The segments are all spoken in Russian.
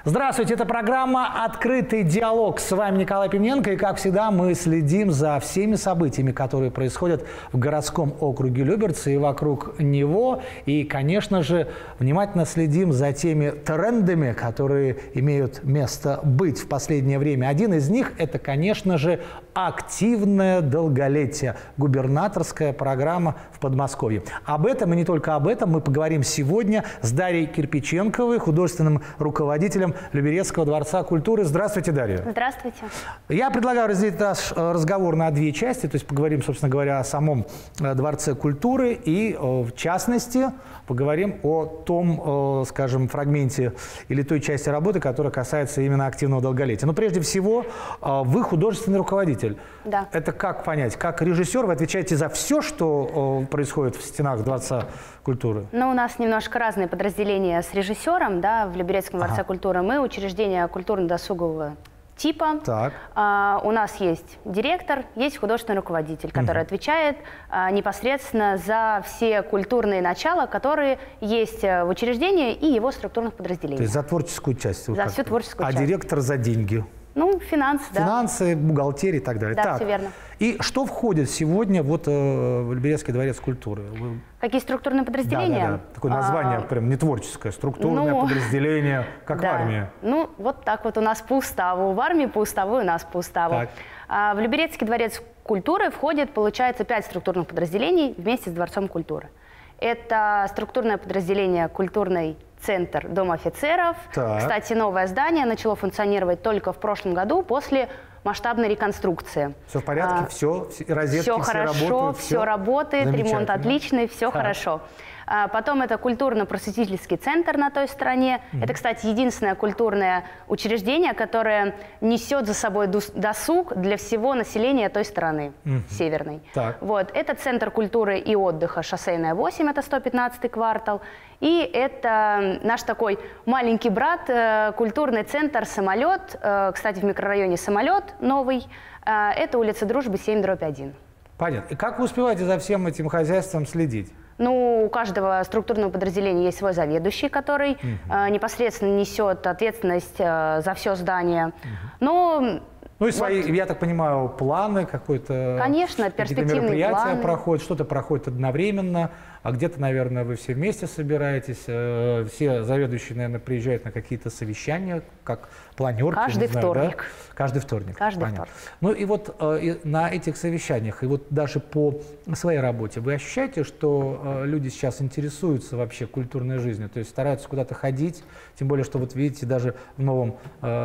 Здравствуйте, это программа «Открытый диалог». С вами Николай Пименко, и, как всегда, мы следим за всеми событиями, которые происходят в городском округе Люберцы и вокруг него. И, конечно же, внимательно следим за теми трендами, которые имеют место быть в последнее время. Один из них – это, конечно же, активное долголетие, губернаторская программа в Подмосковье. Об этом и не только об этом мы поговорим сегодня с Дарьей Кирпиченковой, художественным руководителем Люберецкого дворца культуры. Здравствуйте, Дарья. Здравствуйте. Я предлагаю разделить наш разговор на две части, то есть поговорим, собственно говоря, о самом Дворце культуры и, в частности, поговорим о том, скажем, фрагменте или той части работы, которая касается именно активного долголетия. Но прежде всего, вы художественный руководитель. Да. Это как понять? Как режиссер вы отвечаете за все, что происходит в стенах Дворца культуры? Ну, у нас немножко разные подразделения с режиссером, да, в Люберецком дворце культуры. Мы учреждение культурно-досугового типа. Так. У нас есть директор, есть художественный руководитель, который отвечает непосредственно за все культурные начала, которые есть в учреждении и его структурных подразделениях. То есть за творческую часть? За всю творческую часть. А директор за деньги? Ну, финансы, да. Финансы, бухгалтерия и так далее. Да, так. все верно. И что входит сегодня вот, в Люберецкий дворец культуры? Какие структурные подразделения? Да. Такое название прям не творческое, структурное подразделение, как в армии. Ну, вот так вот у нас по уставу. В армии по уставу, у нас по уставу. В Люберецкий дворец культуры входит, получается, 5 структурных подразделений вместе с Дворцом культуры. Это структурное подразделение «Культурный центр Дом офицеров». Так. Кстати, новое здание начало функционировать только в прошлом году после масштабной реконструкции. Все в порядке? Все? Розетки все хорошо, работают? Все работает, ремонт отличный, все хорошо. Потом это культурно-просветительский центр на той стороне. Это, кстати, единственное культурное учреждение, которое несет за собой досуг для всего населения той стороны, северной. Вот. Это Центр культуры и отдыха «Шоссейная 8», это 115-й квартал. И это наш такой маленький брат, культурный центр «Самолет». Кстати, в микрорайоне «Самолет» новый. Это улица Дружбы, 7/1. Понятно. И как вы успеваете за всем этим хозяйством следить? Ну, у каждого структурного подразделения есть свой заведующий, который непосредственно несет ответственность за все здание. Но... Ну и свои, я так понимаю, планы какой-то. Конечно, перспективные мероприятия планы. Проходят, что-то проходит одновременно, а где-то, наверное, вы все вместе собираетесь. Все заведующие, наверное, приезжают на какие-то совещания, как планерки. Каждый вторник. Да? Каждый вторник. Каждый вторник. Ну и вот на этих совещаниях, и вот даже по своей работе, вы ощущаете, что люди сейчас интересуются вообще культурной жизнью, то есть стараются куда-то ходить, тем более, что вот видите, даже в новом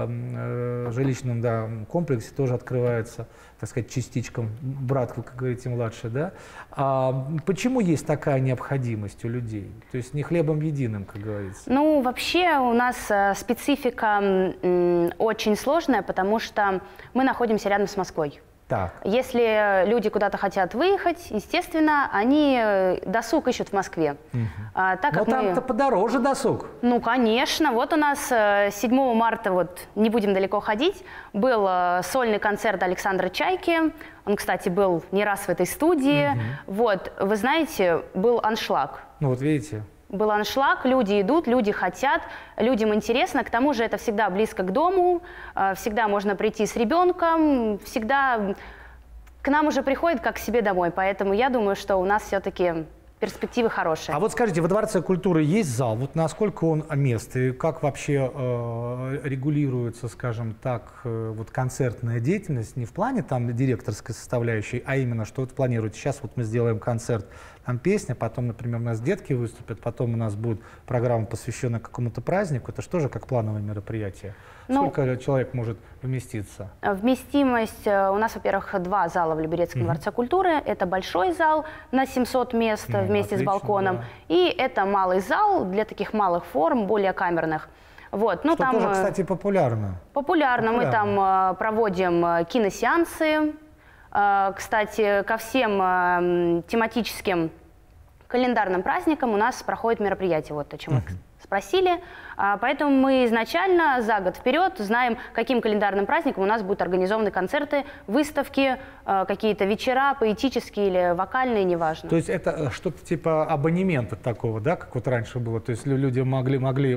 жилищном комплексе тоже открывается, так сказать, частичкам, брат, как говорите, младший, да? Почему есть такая необходимость у людей? То есть не хлебом единым, как говорится. Ну, вообще у нас специфика очень сложная, потому что мы находимся рядом с Москвой. Так. Если люди куда-то хотят выехать, естественно, они досуг ищут в Москве. Но там-то подороже досуг. Ну, конечно. Вот у нас 7 марта, вот не будем далеко ходить, был сольный концерт Александра Чайки. Он, кстати, был не раз в этой студии. Вот, вы знаете, был аншлаг. Ну, вот видите. Был аншлаг, люди идут, люди хотят, людям интересно. К тому же это всегда близко к дому, всегда можно прийти с ребенком, всегда к нам уже приходят как к себе домой. Поэтому я думаю, что у нас все-таки перспективы хорошие. А вот скажите, во Дворце культуры есть зал? Вот насколько он мест? И как вообще регулируется, скажем так, вот концертная деятельность? Не в плане там директорской составляющей, а именно, что вот планируете. Сейчас вот мы сделаем концерт, там песня, потом, например, у нас детки выступят, потом у нас будет программа, посвященная какому-то празднику. Это что же как плановое мероприятие? Сколько человек может вместиться? Вместимость у нас, во-первых, 2 зала в Люберецком дворце культуры. Это большой зал на 700 мест вместе с балконом. И это малый зал для таких малых форм, более камерных. Вот. Ну, что там, тоже, кстати, популярно. Популярно. Мы там проводим киносеансы. Кстати, ко всем тематическим календарным праздникам у нас проходит мероприятие. Вот о чем вы спросили. Поэтому мы изначально за год вперед знаем, каким календарным праздником у нас будут организованы концерты, выставки, какие-то вечера поэтические или вокальные, неважно. То есть это что-то типа абонемента такого, да, как вот раньше было? То есть люди могли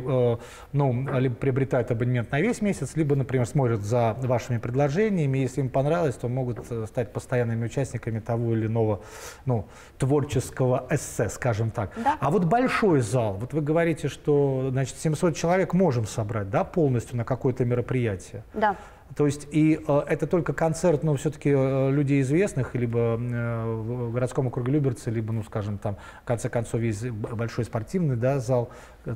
либо приобретать абонемент на весь месяц, либо, например, смотрят за вашими предложениями, если им понравилось, то могут стать постоянными участниками того или иного творческого эссе, скажем так. Да. А вот большой зал, вот вы говорите, что, значит, 700 человек можем собрать, да, полностью на какое-то мероприятие? Да. То есть и это только концерт, но все-таки людей известных, либо в городском округе Люберцы, либо, скажем, там, в конце концов, есть большой спортивный, да, зал,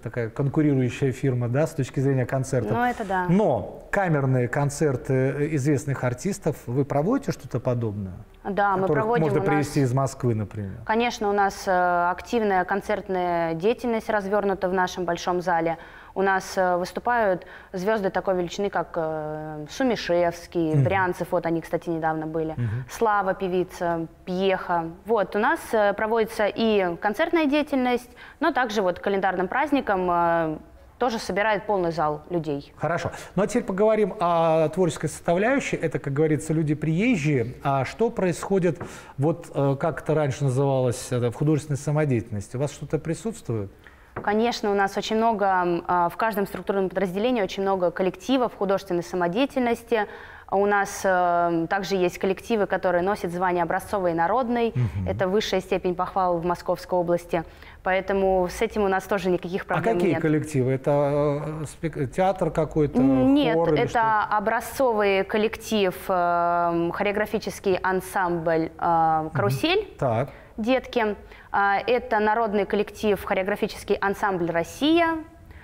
такая конкурирующая фирма, да, с точки зрения концертов. Ну, это да. Но камерные концерты известных артистов, вы проводите что-то подобное? Да, мы проводим. Можно привезти из Москвы, например. Конечно, у нас активная концертная деятельность развернута в нашем большом зале. У нас выступают звезды такой величины, как Сумишевский, Брянцев, вот они, кстати, недавно были, Слава, певица, Пьеха. Вот, у нас проводится и концертная деятельность, но также вот календарным праздником тоже собирает полный зал людей. Хорошо. Ну а теперь поговорим о творческой составляющей. Это, как говорится, люди приезжие. А что происходит, вот как это раньше называлось, в художественной самодеятельности? У вас что-то присутствует? Конечно, у нас очень много, в каждом структурном подразделении очень много коллективов художественной самодеятельности. У нас также есть коллективы, которые носят звание образцовый и народный. Это высшая степень похвал в Московской области. Поэтому с этим у нас тоже никаких проблем нет. А какие коллективы? Это театр какой-то? Нет, хор, это образцовый коллектив, хореографический ансамбль «Карусель». Так. Детки. Это народный коллектив хореографический ансамбль «Россия».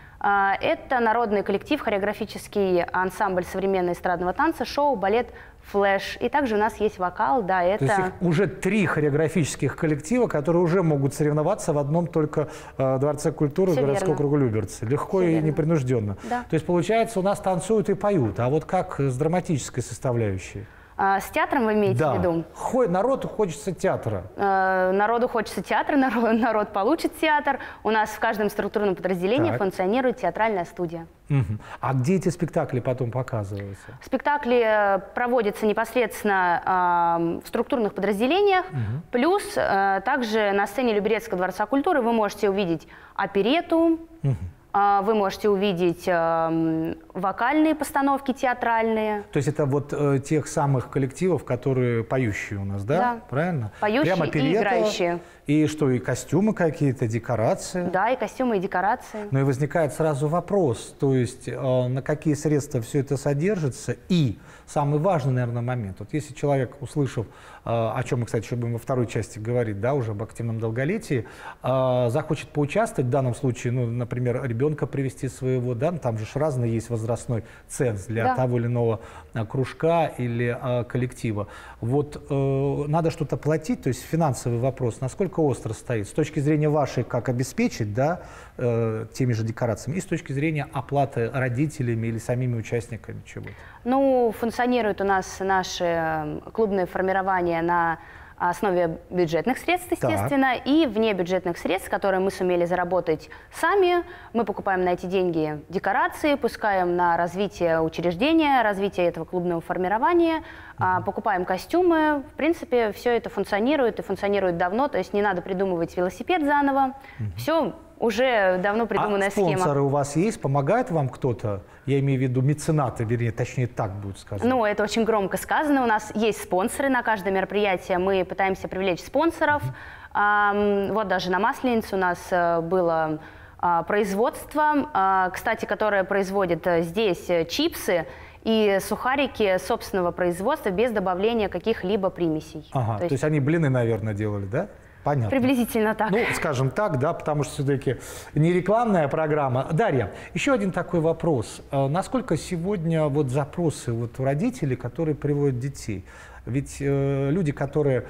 Это народный коллектив хореографический ансамбль современного эстрадного танца, шоу, балет, флэш. И также у нас есть вокал, да, это... То есть их уже 3 хореографических коллектива, которые уже могут соревноваться в одном только Дворце культуры городского округа Люберцы. Легко и непринужденно. Да. То есть, получается, у нас танцуют и поют. А вот как с драматической составляющей? С театром вы имеете в виду? Народу хочется театра. Народу хочется театра, народ получит театр. У нас в каждом структурном подразделении функционирует театральная студия. А где эти спектакли потом показываются? Спектакли проводятся непосредственно в структурных подразделениях. Плюс также на сцене Люберецкого дворца культуры вы можете увидеть оперетту, вы можете увидеть вокальные постановки, театральные. То есть это вот тех самых коллективов, которые поющие у нас, да? Да. Правильно? Поющие Прямо и играющие. И что, и костюмы какие-то, декорации? Да, и костюмы, и декорации. Но и возникает сразу вопрос, то есть на какие средства все это содержится, и самый важный, наверное, момент. Вот если человек, услышав, о чем мы, кстати, еще будем во второй части говорить, да, уже об активном долголетии, захочет поучаствовать, в данном случае, например, ребенка привести своего, да, там же разный есть возрастной ценз для того или иного кружка или коллектива. Вот надо что-то платить, то есть финансовый вопрос, насколько остро стоит с точки зрения вашей, как обеспечить, да, теми же декорациями, и с точки зрения оплаты родителями или самими участниками чего-то? Ну, функционирует у нас наше клубное формирование на основе бюджетных средств, естественно, и вне бюджетных средств, которые мы сумели заработать сами. Мы покупаем на эти деньги декорации, пускаем на развитие учреждения, развитие этого клубного формирования, покупаем костюмы. В принципе, все это функционирует и функционирует давно, то есть не надо придумывать велосипед заново. Все уже давно придуманная схема. А спонсоры у вас есть? Помогает вам кто-то? Я имею в виду меценаты, вернее, точнее так будет сказано. Ну, это очень громко сказано. У нас есть спонсоры на каждое мероприятие. Мы пытаемся привлечь спонсоров. Вот даже на Масленицу у нас было производство, кстати, которое производит здесь чипсы и сухарики собственного производства без добавления каких-либо примесей. Ага, то есть они блины, наверное, делали, да? Понятно. Приблизительно так. Ну, скажем так, да, потому что все-таки не рекламная программа. Дарья, еще один такой вопрос. Насколько сегодня вот запросы вот у родителей, которые приводят детей, Ведь люди, которые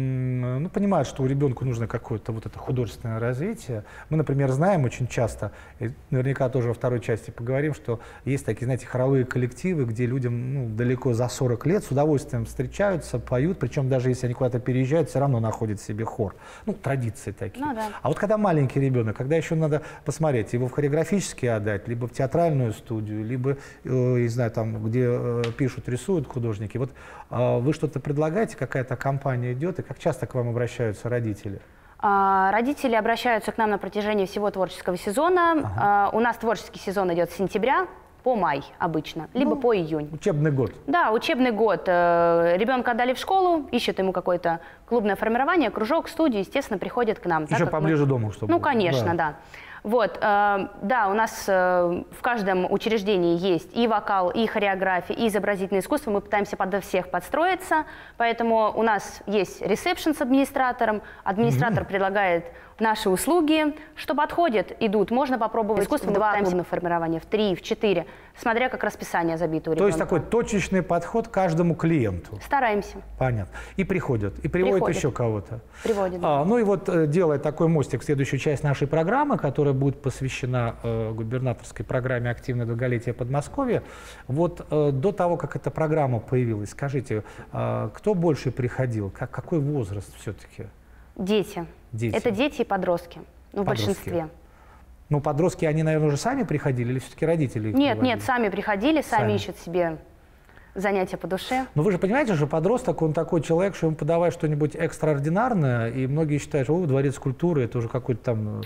ну, понимают, что у ребенка нужно какое-то вот это художественное развитие, мы, например, знаем очень часто, и наверняка тоже во второй части поговорим, что есть такие, знаете, хоровые коллективы, где людям ну, далеко за 40 лет с удовольствием встречаются, поют, причем даже если они куда-то переезжают, все равно находят себе хор. Ну, традиции такие. Ну, да. А вот когда маленький ребенок, когда еще надо посмотреть, его в хореографический отдать, либо в театральную студию, либо, не знаю, там, где пишут, рисуют художники, вот вы что-то предлагаете, какая-то компания идет, и как часто к вам обращаются родители? Родители обращаются к нам на протяжении всего творческого сезона. У нас творческий сезон идет с сентября по май обычно, либо по июнь. Учебный год. Да, учебный год. Ребенка отдали в школу, ищут ему какое-то клубное формирование, кружок, студию, естественно, приходят к нам. Еще поближе дому, чтобы... Ну, конечно, да. Вот, да, у нас в каждом учреждении есть и вокал, и хореография, и изобразительное искусство. Мы пытаемся под всех подстроиться, поэтому у нас есть ресепшн с администратором. Администратор предлагает наши услуги, что подходит, идут. Можно попробовать искусство в 2 клубных формирования, в 3, в 4, смотря как расписание забито у ребенка. То есть такой точечный подход к каждому клиенту. Стараемся. Понятно. И приходят, и приводят еще кого-то. Приводят. Да. Ну и вот делая такой мостик в следующую часть нашей программы, которая будет посвящена губернаторской программе «Активное долголетие Подмосковья». Вот до того, как эта программа появилась, скажите, кто больше приходил? Какой возраст все-таки? Дети. Это дети и подростки, ну, в большинстве. Ну, подростки, они, наверное, уже сами приходили или все-таки родители их Нет, приводили? нет, сами приходили, сами ищут себе занятия по душе. Но вы же понимаете, что подросток, он такой человек, что ему подавать что-нибудь экстраординарное, и многие считают, что дворец культуры, это уже какой-то там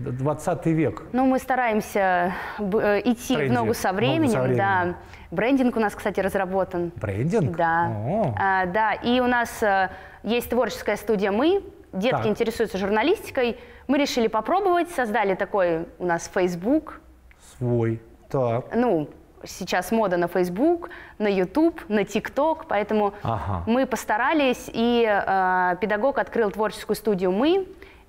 20 век. Ну, мы стараемся идти в ногу со временем, да. Брендинг у нас, кстати, разработан. Брендинг? Да. Да, и у нас есть творческая студия «Мы». Детки интересуются журналистикой. Мы решили попробовать, создали такой у нас Facebook. Свой, так. Ну, сейчас мода на Facebook, на YouTube, на TikTok, поэтому мы постарались, и педагог открыл творческую студию «Мы».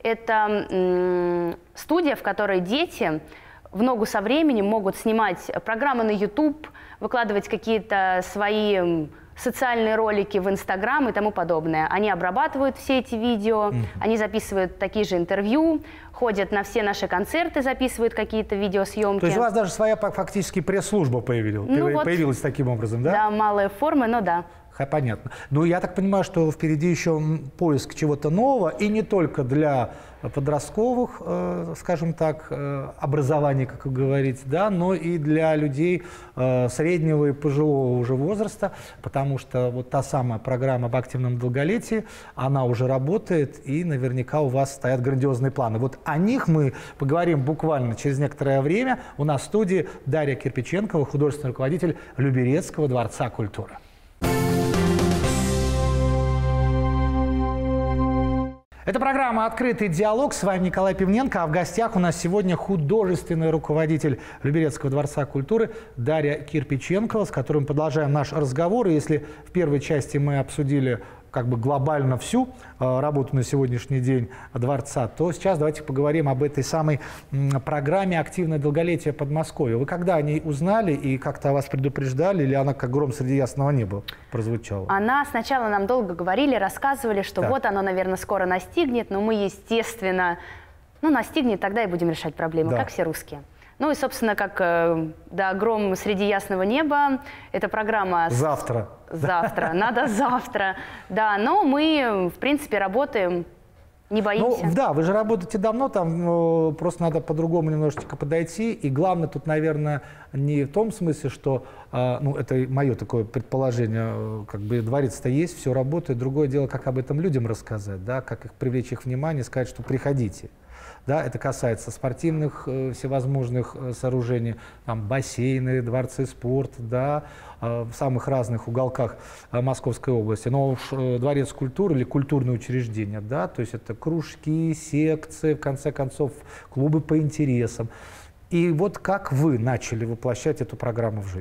Это студия, в которой дети в ногу со временем могут снимать программы на YouTube, выкладывать какие-то свои социальные ролики в Инстаграм и тому подобное. Они обрабатывают все эти видео, они записывают такие же интервью, ходят на все наши концерты, записывают какие-то видеосъемки. То есть у вас даже своя фактически пресс-служба появилась таким образом, да? Да, малая форма, но да. Понятно. Ну, я так понимаю, что впереди еще поиск чего-то нового, и не только для подростковых, скажем так, образований, как вы говорите, да, но и для людей среднего и пожилого уже возраста, потому что вот та самая программа об активном долголетии, она уже работает, и наверняка у вас стоят грандиозные планы. Вот о них мы поговорим буквально через некоторое время. У нас в студии Дарья Кирпиченкова, художественный руководитель Люберецкого дворца культуры. Это программа «Открытый диалог». С вами Николай Пивненко. А в гостях у нас сегодня художественный руководитель Люберецкого дворца культуры Дарья Кирпиченкова, с которым продолжаем наш разговор. И если в первой части мы обсудили как бы глобально всю работу на сегодняшний день дворца, то сейчас давайте поговорим об этой самой программе «Активное долголетие Подмосковья». Вы когда о ней узнали и как-то о вас предупреждали, или она как гром среди ясного неба прозвучала? Она сначала нам долго говорили, рассказывали, что вот оно, наверное, скоро настигнет, но мы, естественно, настигнет, тогда и будем решать проблемы, как все русские. Ну и, собственно, как да, гром среди ясного неба, эта программа... Завтра. Завтра, надо завтра. Да, но мы, в принципе, работаем, не боимся. Ну, да, вы же работаете давно, там просто надо по-другому немножечко подойти. И главное тут, наверное, не в том смысле, что, это мое такое предположение, как бы дворец-то есть, все работает. Другое дело, как об этом людям рассказать, да, как их привлечь их внимание, сказать, что приходите. Да, это касается спортивных всевозможных сооружений, там, бассейны, дворцы спорта, да, в самых разных уголках Московской области. Но уж дворец культуры или культурные учреждения, да, то есть это кружки, секции, в конце концов, клубы по интересам. И вот как вы начали воплощать эту программу в жизнь?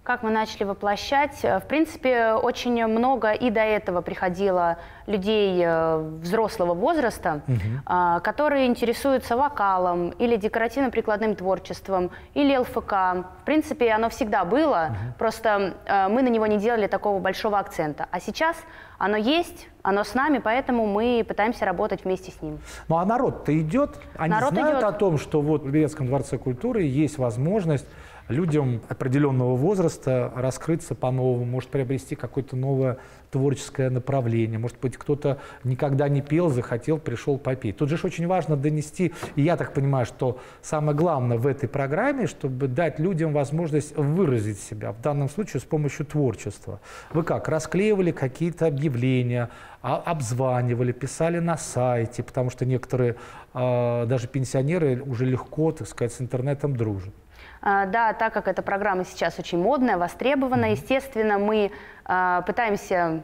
Как мы начали воплощать? В принципе, очень много и до этого приходило людей взрослого возраста, которые интересуются вокалом или декоративно-прикладным творчеством, или ЛФК. В принципе, оно всегда было, просто мы на него не делали такого большого акцента. А сейчас оно есть, оно с нами, поэтому мы пытаемся работать вместе с ним. Ну а народ-то идет? Они народ знают идет. О том, что вот в Белецком дворце культуры есть возможность людям определенного возраста раскрыться по-новому, может приобрести какое-то новое творческое направление. Может быть, кто-то никогда не пел, захотел, пришел попеть. Тут же очень важно донести, и я так понимаю, что самое главное в этой программе, чтобы дать людям возможность выразить себя, в данном случае с помощью творчества. Вы как, расклеивали какие-то объявления, обзванивали, писали на сайте, потому что некоторые, даже пенсионеры, уже легко, так сказать, с интернетом дружат. Да, так как эта программа сейчас очень модная, востребована, естественно, мы пытаемся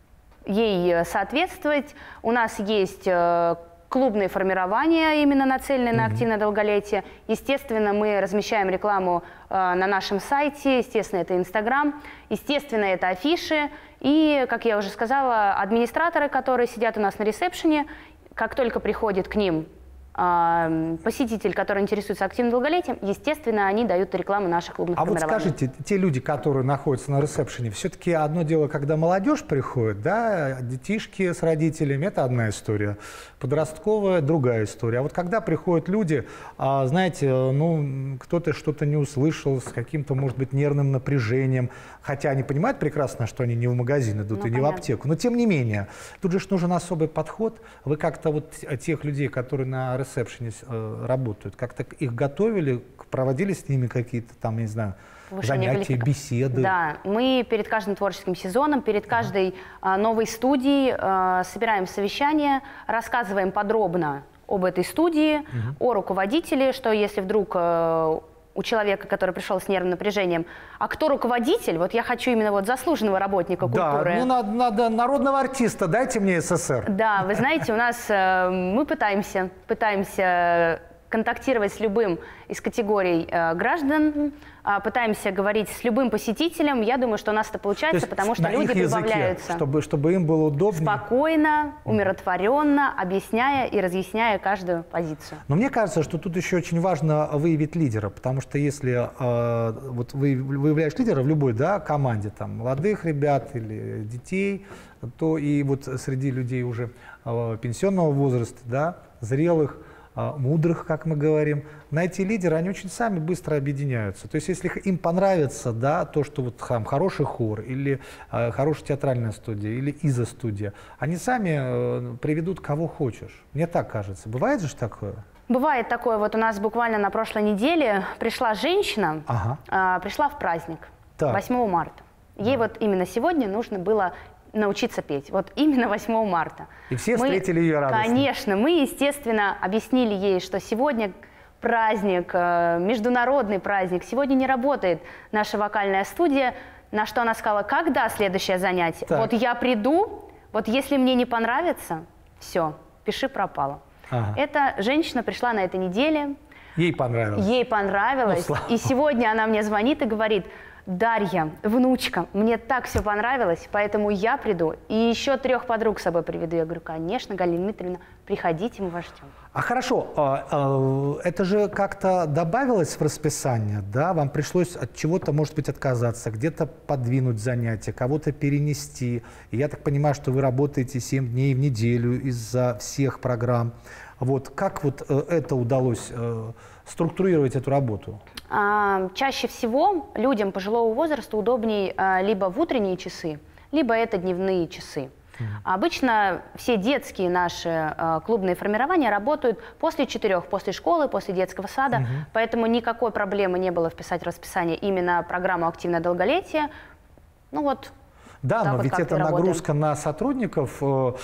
ей соответствовать. У нас есть клубные формирования, именно нацеленные на активное долголетие. Естественно, мы размещаем рекламу на нашем сайте, естественно, это Инстаграм, естественно, это афиши. И, как я уже сказала, администраторы, которые сидят у нас на ресепшене, как только приходит к ним посетитель, который интересуется активным долголетием, естественно, они дают рекламу наших клубных формирований. А вот скажите, те люди, которые находятся на ресепшене, все-таки одно дело, когда молодежь приходит, да, детишки с родителями, это одна история, подростковая другая история. А вот когда приходят люди, знаете, ну, кто-то что-то не услышал, с каким-то, может быть, нервным напряжением, хотя они понимают прекрасно, что они не в магазин идут, ну, и не в аптеку, но тем не менее, тут же нужен особый подход. Вы как-то вот тех людей, которые на ресепшене работают, как-то их готовили, проводили с ними какие-то там, не знаю, занятия, беседы? Да, мы перед каждым творческим сезоном, перед каждой новой студией собираем совещание, рассказываем подробно об этой студии, о руководителе, что если вдруг у человека, который пришел с нервным напряжением, а кто руководитель? Вот я хочу именно вот заслуженного работника культуры. Да, мне надо народного артиста, дайте мне СССР. Да, вы знаете, у нас мы пытаемся контактировать с любым из категорий граждан, пытаемся говорить с любым посетителем. Я думаю, что у нас это получается, потому что люди прибавляются. Чтобы им было удобнее. Спокойно, умиротворенно, объясняя и разъясняя каждую позицию. Но мне кажется, что тут еще очень важно выявить лидера, потому что если вот вы выявляешь лидера в любой, да, команде, там, молодых ребят или детей, то и вот среди людей уже пенсионного возраста, да, зрелых, мудрых, как мы говорим, на эти лидеры, они очень сами быстро объединяются. То есть, если им понравится, да, то, что вот там хороший хор, или хорошая театральная студия, или изо-студия, они сами приведут кого хочешь. Мне так кажется. Бывает же такое? Бывает такое. Вот у нас буквально на прошлой неделе пришла женщина, пришла в праздник, 8 марта. Ей вот именно сегодня нужно было научиться петь. Вот именно 8 марта. И все встретили ее радостно. Конечно. Мы, естественно, объяснили ей, что сегодня праздник, международный праздник. Сегодня не работает наша вокальная студия. На что она сказала, когда следующее занятие? Так. Вот я приду, вот если мне не понравится, все, пиши пропало. Эта женщина пришла на этой неделе. Ей понравилось. Ей понравилось. Ну, и сегодня она мне звонит и говорит: Дарья, внучка, мне так все понравилось, поэтому я приду и еще 3 подруг с собой приведу. Я говорю, конечно, Галина Дмитриевна, приходите, мы вас ждем. А хорошо, это же как-то добавилось в расписание, да? Вам пришлось от чего-то, может быть, отказаться, где-то подвинуть занятия, кого-то перенести. И я так понимаю, что вы работаете 7 дней в неделю из-за всех программ. Вот как вот это удалось структурировать эту работу? Чаще всего людям пожилого возраста удобнее либо в утренние часы, либо это дневные часы. Обычно все детские наши клубные формирования работают после 4, после школы, после детского сада, поэтому никакой проблемы не было вписать в расписание именно программу «Активное долголетие». Ну вот. Да, но ведь это нагрузка на сотрудников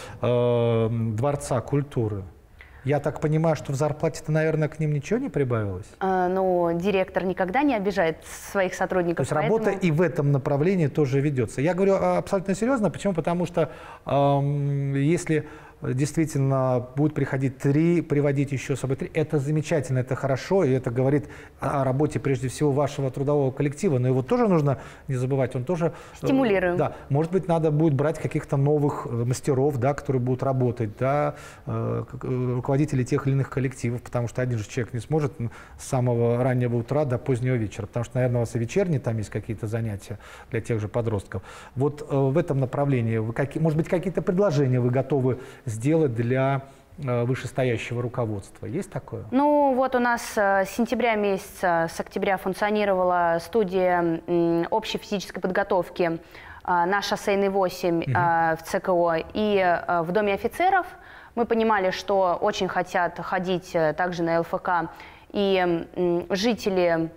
Дворца культуры. Я так понимаю, что в зарплате-то, наверное, к ним ничего не прибавилось? Ну, директор никогда не обижает своих сотрудников. То есть работа и в этом направлении тоже ведется. Я говорю абсолютно серьезно. Почему? Потому что если действительно будут приходить 3, приводить еще с собой 3. Это замечательно, это хорошо, и это говорит о работе прежде всего вашего трудового коллектива. Но его тоже нужно не забывать, он тоже... Стимулируем. Да, может быть, надо будет брать каких-то новых мастеров, да, которые будут работать, да, руководителей тех или иных коллективов, потому что один же человек не сможет с самого раннего утра до позднего вечера, потому что, наверное, у вас и вечерние там есть какие-то занятия для тех же подростков. Вот в этом направлении, может быть, какие-то предложения вы готовы сделать для вышестоящего руководства? Есть такое? Ну, вот у нас с сентября месяца, с октября функционировала студия общей физической подготовки на Шоссейной 8 в ЦКО и в Доме офицеров. Мы понимали, что очень хотят ходить также на ЛФК и жители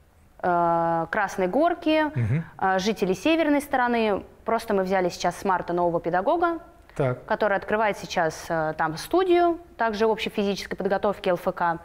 Красной Горки, жители северной стороны. Просто мы взяли сейчас с марта нового педагога, который открывает сейчас там студию, также общей физической подготовки ЛФК,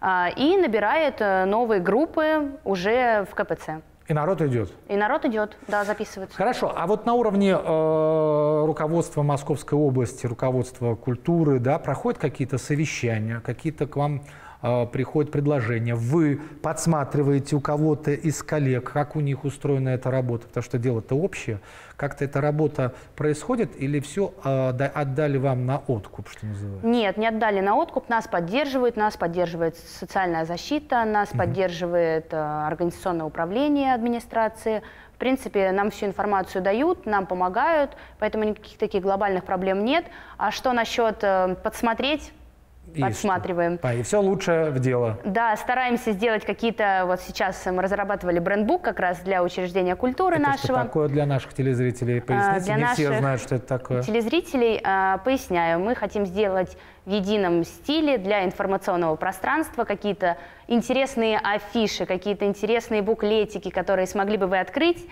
и набирает новые группы уже в КПЦ. И народ идет? И народ идет, да, записывается. Хорошо. А вот на уровне руководства Московской области, руководства культуры, да, проходят какие-то совещания, какие-то к вам приходят предложения, вы подсматриваете у кого-то из коллег, как у них устроена эта работа, потому что дело-то общее. Как-то эта работа происходит или все отдали вам на откуп, что называется? Нет, не отдали на откуп, нас поддерживает социальная защита, нас поддерживает организационное управление администрации. В принципе, нам всю информацию дают, нам помогают, поэтому никаких таких глобальных проблем нет. А что насчет подсмотреть? Подсматриваем. И все лучше в дело. Да, стараемся сделать какие-то... Вот сейчас мы разрабатывали брендбук как раз для учреждения культуры это нашего. Что такое для наших телезрителей? Поясните, для не наших все знают, что это такое. Телезрителей поясняю. Мы хотим сделать в едином стиле для информационного пространства какие-то интересные афиши, какие-то интересные буклетики, которые смогли бы вы открыть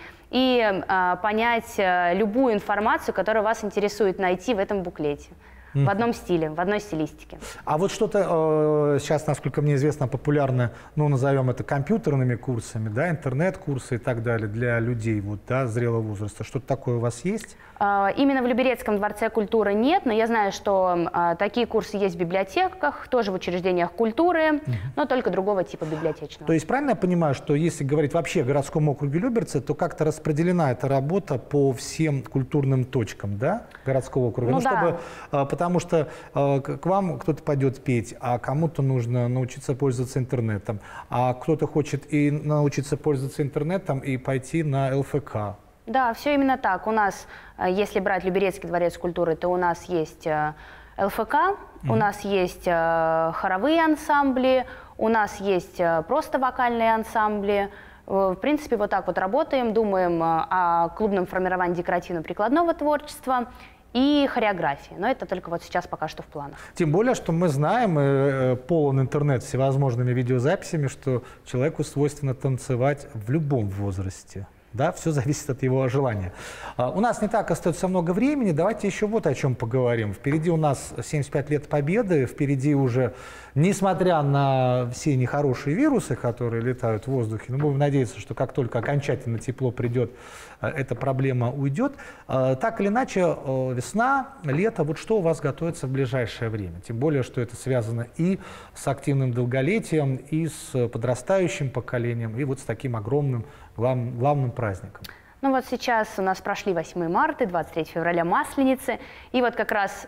и понять любую информацию, которая вас интересует, найти в этом буклете. В одном стиле, в одной стилистике. А вот что-то сейчас, насколько мне известно, популярно, ну, назовем это компьютерными курсами, да, интернет-курсы и так далее для людей вот, да, зрелого возраста. Что-то такое у вас есть? Именно в Люберецком дворце культуры нет, но я знаю, что такие курсы есть в библиотеках, тоже в учреждениях культуры, но только другого типа библиотечного. То есть правильно я понимаю, что если говорить вообще о городском округе Люберцы, то как-то распределена эта работа по всем культурным точкам, да, городского округа? Ну, да. Чтобы, потому что к вам кто-то пойдет петь, а кому-то нужно научиться пользоваться интернетом, а кто-то хочет и научиться пользоваться интернетом и пойти на ЛФК. Да, все именно так. У нас, если брать Люберецкий дворец культуры, то у нас есть ЛФК, у нас есть хоровые ансамбли, у нас есть просто вокальные ансамбли. В принципе, вот так вот работаем, думаем о клубном формировании декоративно-прикладного творчества и хореографии. Но это только вот сейчас пока что в планах. Тем более, что мы знаем, полон интернет всевозможными видеозаписями, что человеку свойственно танцевать в любом возрасте. Да, все зависит от его желания. У нас не так остается много времени. Давайте еще вот о чем поговорим. Впереди у нас 75 лет Победы. Впереди уже, несмотря на все нехорошие вирусы, которые летают в воздухе, но будем надеяться, что как только окончательно тепло придет, эта проблема уйдет. Так или иначе, весна, лето, вот что у вас готовится в ближайшее время? Тем более, что это связано и с активным долголетием, и с подрастающим поколением, и вот с таким огромным главным праздником. Ну вот сейчас у нас прошли 8 марта, 23 февраля Масленицы. И вот как раз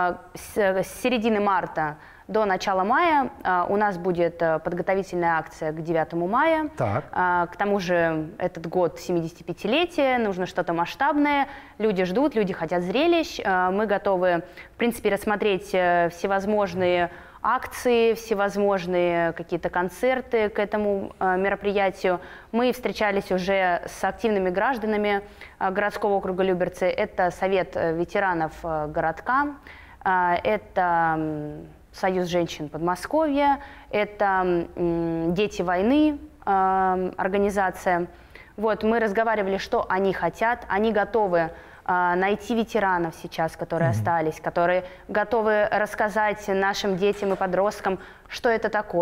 с середины марта до начала мая у нас будет подготовительная акция к 9 мая. Так. К тому же этот год 75-летие, нужно что-то масштабное. Люди ждут, люди хотят зрелищ. Мы готовы, в принципе, рассмотреть всевозможные акции, всевозможные какие-то концерты к этому мероприятию. Мы встречались уже с активными гражданами городского округа Люберцы. Это Совет ветеранов городка, это Союз женщин Подмосковья, это Дети войны, организация. Вот, мы разговаривали, что они хотят, они готовы найти ветеранов сейчас, которые остались, которые готовы рассказать нашим детям и подросткам, что это такое.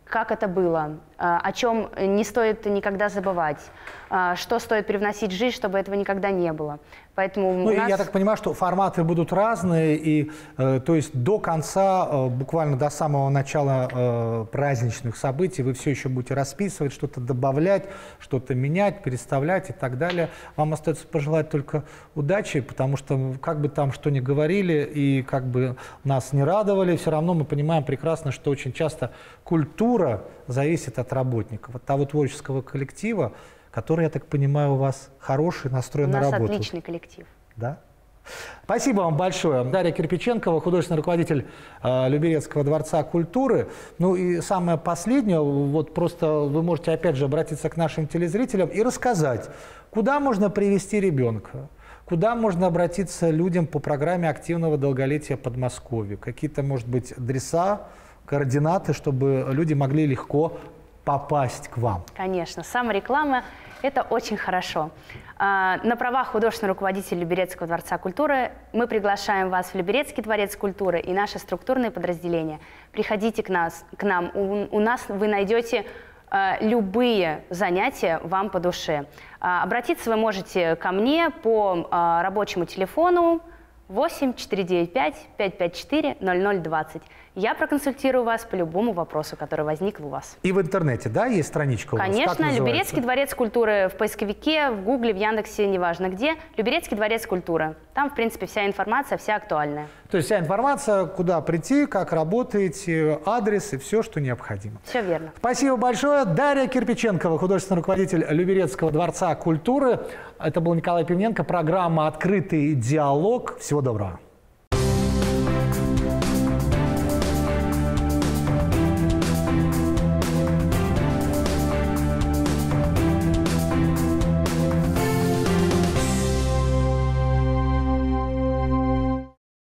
как это было, о чем не стоит никогда забывать, что стоит привносить в жизнь, чтобы этого никогда не было. Поэтому я так понимаю, что форматы будут разные, и то есть до конца, буквально до самого начала праздничных событий вы все еще будете расписывать, что-то добавлять, что-то менять, переставлять и так далее. Вам остается пожелать только удачи, потому что как бы там что ни говорили и как бы нас не радовали, все равно мы понимаем прекрасно, что очень часто культура зависит от работников, от того творческого коллектива, который, я так понимаю, у вас хороший, настроен на работу. У нас отличный коллектив. Да? Спасибо вам большое. Дарья Кирпиченкова, художественный руководитель Люберецкого дворца культуры. Ну и самое последнее, вот просто вы можете опять же обратиться к нашим телезрителям и рассказать, куда можно привести ребенка, куда можно обратиться людям по программе активного долголетия Подмосковья, какие-то, может быть, адреса, координаты, чтобы люди могли легко попасть к вам. Конечно, самореклама – это очень хорошо. На правах художественного руководителя Люберецкого дворца культуры мы приглашаем вас в Люберецкий дворец культуры и наши структурные подразделения. Приходите к нам. У нас вы найдете любые занятия вам по душе. Обратиться вы можете ко мне по рабочему телефону 8 495 554 0020. Я проконсультирую вас по любому вопросу, который возник у вас. И в интернете, да, есть страничка у вас? Конечно, Люберецкий дворец культуры в поисковике, в Гугле, в Яндексе, неважно где. Люберецкий дворец культуры. Там, в принципе, вся информация, вся актуальная. То есть вся информация, куда прийти, как работаете, адрес и все, что необходимо. Все верно. Спасибо большое. Дарья Кирпиченкова, художественный руководитель Люберецкого дворца культуры. Это был Николай Пивненко, программа «Открытый диалог». Всего доброго.